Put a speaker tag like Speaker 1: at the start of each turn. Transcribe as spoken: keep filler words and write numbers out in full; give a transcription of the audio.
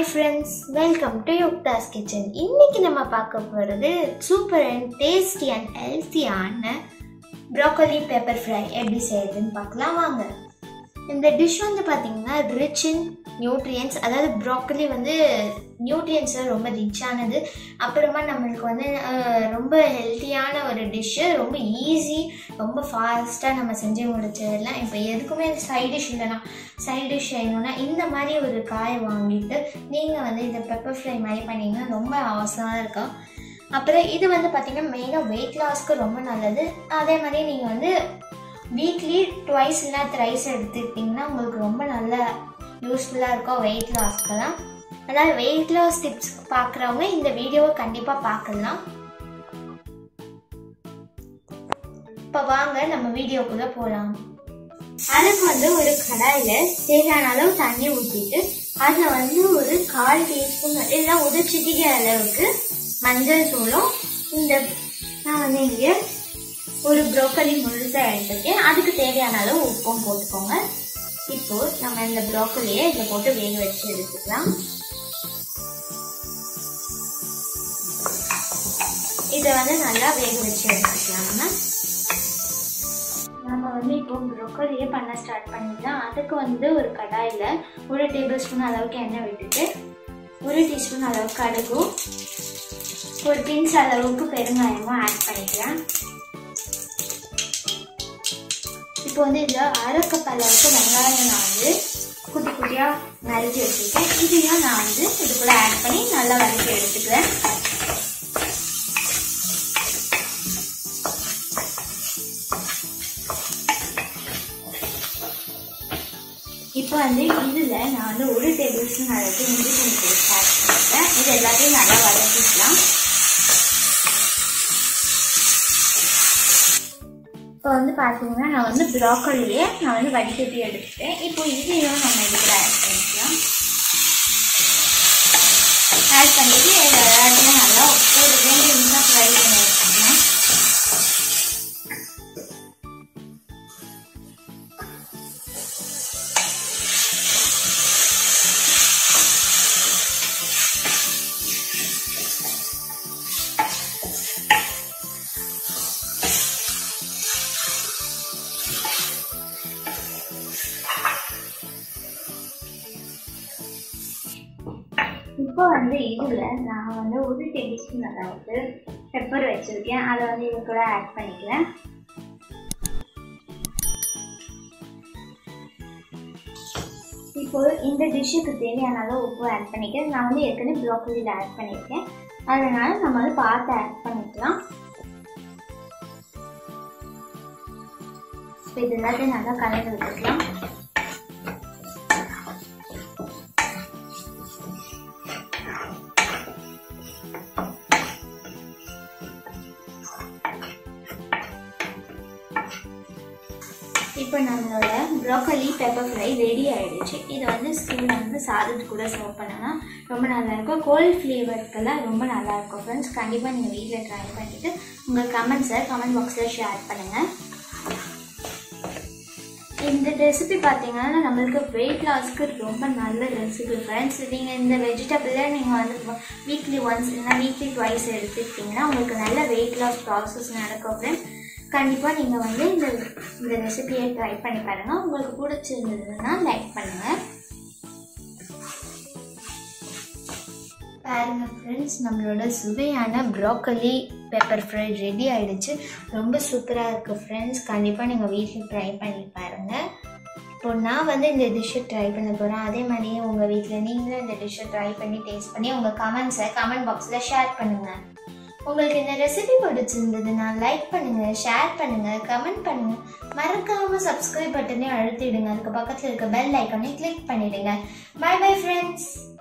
Speaker 1: Hi friends, welcome to Yukta's Kitchen. இன்னைக்கு நம்ம பார்க்க போறது சூப்பர் அண்ட் டேஸ்டி அண்ட் ஹெல்த்தியான Brocoli Pepper Fry எப்படி செய்யறதுன்னு பார்க்கலாம் வாங்க. இந்த டிஷ் வந்து பாத்தீங்கன்னா ரிச் இன் நியூட்ரியன்ஸ், அதாவது ப்ரோக்கலி வந்து நியூட்ரியன்ஸ்ல ரொம்ப ரிச்சானது. அப்புறமா நம்மளுக்கு வந்து ரொம்ப ஹெல்த்தியான ஒரு டிஷ்ஷு, ரொம்ப ஈஸி, ரொம்ப ஃபாஸ்ட்டாக நம்ம செஞ்சு முடிச்சிடலாம். இப்போ எதுக்குமே சைட் டிஷ் இல்லைனா சைட் டிஷ் செய்யணும்னா இந்த மாதிரி ஒரு காயை வாங்கிட்டு நீங்கள் வந்து இந்த பெப்பர் ஃப்ரை மாதிரி பண்ணிங்கன்னா ரொம்ப அவசரமாக இருக்கும். அப்புறம் இது வந்து பார்த்திங்கன்னா மெயினாக வெயிட் லாஸ்க்கு ரொம்ப நல்லது. அதே மாதிரி நீங்கள் வந்து வீக்லி ட்வைஸ் இல்லை த்ரைஸ் எடுத்துக்கிட்டிங்கன்னா உங்களுக்கு ரொம்ப நல்ல யூஸ்ஃபுல்லாக இருக்கும் வெயிட் லாஸ்க்கெல்லாம். அதாவது வெயிட் லாஸ் டிப்ஸ் பார்க்குறவங்க இந்த வீடியோவை கண்டிப்பாக பார்க்கலாம். இப்போ வாங்க நம்ம வீடியோக்குள்ளே போகலாம். அதுக்கு வந்து ஒரு கடாயில் தேவையான அளவு தண்ணி ஊற்றிட்டு அதில் வந்து ஒரு கால் டீஸ்பூன் இல்லை ஒரு சிட்டிகை அளவுக்கு மஞ்சள் தூளும், இந்த நான் வந்து இங்கே ஒரு ப்ரோக்கலி முழுசாக எடுத்துருக்கேன், அதுக்கு தேவையான அளவு உப்பும் போட்டுக்கோங்க. இப்போ நம்ம இந்த ப்ரோக்கலியை இதை போட்டு வேக வச்சு எடுத்துக்கலாம். இதை வந்து நல்லா வேக வச்சு எடுத்துக்கலாம். நம்ம நம்ம வந்து இப்போ ப்ரோக்கலியே பண்ண ஸ்டார்ட் பண்ணிக்கலாம். அதுக்கு வந்து ஒரு கடாயில் ஒரு டேபிள் ஸ்பூன் அளவுக்கு எண்ணெய் விட்டுட்டு ஒரு டீஸ்பூன் அளவுக்கு கடுகும் ஒரு பிஞ்ச் அளவுக்கு பெருங்காயமும் ஆட் பண்ணிக்கலாம். இப்போ வந்து இதில் அரை கப் அளவுக்கு வெங்காயம் நான் வந்து குட்டி குட்டியாக நறுக்கி வச்சுருக்கேன். இதையும் நான் வந்து இதுக்குள்ளே ஆட் பண்ணி நல்லா வதக்கி எடுத்துக்கிறேன். இப்போ வந்து இதில் நான் வந்து ஒரு டேபிள் ஸ்பூன் அளவுக்கு இஞ்சி பூண்டு பேஸ்ட் ஆட் பண்ணிக்கிறேன். இது எல்லாத்தையும் நல்லா வதக்கிக்கலாம். இப்போ வந்து பார்த்தீங்கன்னா நான் வந்து ப்ரோக்கலியே நான் வந்து வடிகட்டி எடுத்துட்டேன். இப்போ இதையும் நம்ம இதுக்குள்ள ஆட் பண்ணிக்கலாம். ஆட் பண்ணிட்டு எல்லாத்தையும் நல்லா ஒரு ரெண்டு நிமிஷம் ஃப்ரை பண்ணி வச்சுக்கலாம். இப்போ வந்து இதில் நான் வந்து ஒரு டேபிள் ஸ்பூன் அளவுக்கு பெப்பர் வச்சுருக்கேன், அதை வந்து இது கூட ஆட் பண்ணிக்கிறேன். இப்போ இந்த டிஷ்ஷுக்கு தேவையான அளவு உப்பு ஆட் பண்ணிக்கிறேன். நான் வந்து ஏற்கனவே ப்ரோக்கலியில் ஆட் பண்ணியிருக்கேன், அதனால நம்ம வந்து பார்த்து ஆட் பண்ணிக்கலாம். இப்போ இது எல்லாத்தையும் நல்லா கலந்து விட்டுக்கலாம். இப்போ நம்மளோட ப்ரோக்கலி பெப்பர் ஃப்ரை ரெடி ஆகிடுச்சு. இதை வந்து ஸ்கூலில் வந்து சாதத்து கூட சர்வ் பண்ணலாம், ரொம்ப நல்லாயிருக்கும். கோல்ட் ஃப்ளேவருக்கெல்லாம் ரொம்ப நல்லாயிருக்கும் ஃப்ரெண்ட்ஸ். கண்டிப்பாக நீங்கள் வீட்டில் ட்ரை பண்ணிவிட்டு உங்கள் கமெண்ட்ஸை கமெண்ட் பாக்ஸில் ஷேர் பண்ணுங்கள். இந்த ரெசிபி பார்த்தீங்கன்னா நம்மளுக்கு வெயிட் லாஸ்க்கு ரொம்ப நல்ல ரெசிபி ஃப்ரெண்ட்ஸ். நீங்கள் இந்த வெஜிடபிளை நீங்கள் வந்து வீக்லி ஒன்ஸ் இல்லைனா வீக்லி ட்வைஸ் எடுத்துக்கிட்டிங்கன்னா உங்களுக்கு நல்ல வெயிட் லாஸ் ப்ராசஸ் நடக்கும் ஃப்ரெண்ட்ஸ். கண்டிப்பாக நீங்கள் வந்து இந்த இந்த ரெசிபியை ட்ரை பண்ணி பாருங்கள். உங்களுக்கு பிடிச்சிருந்ததுன்னா லைக் பண்ணுங்கள். பாருங்க ஃப்ரெண்ட்ஸ், நம்மளோட சுவையான ப்ரோக்கலி பெப்பர் ஃப்ரை ரெடி ஆகிடுச்சு. ரொம்ப சூப்பராக இருக்குது ஃப்ரெண்ட்ஸ். கண்டிப்பாக நீங்கள் வீட்டில் ட்ரை பண்ணி பாருங்கள். இப்போ நான் வந்து இந்த டிஷ்ஷை ட்ரை பண்ண போகிறேன். அதே மாதிரியே உங்கள் வீட்டில் நீங்களும் இந்த டிஷ்ஷை ட்ரை பண்ணி டேஸ்ட் பண்ணி உங்கள் கமெண்ட்ஸை கமெண்ட் பாக்ஸில் ஷேர் பண்ணுங்கள். உங்களுக்கு இந்த ரெசிபி பிடிச்சிருந்ததுன்னா லைக் பண்ணுங்கள், ஷேர் பண்ணுங்கள், கமெண்ட் பண்ணுங்கள். மறக்காமல் சப்ஸ்கிரைப் பட்டனையும் அழுத்திடுங்க. அதுக்கு பக்கத்தில் இருக்க பெல் ஐக்கானை கிளிக் பண்ணிடுங்க. Bye bye friends.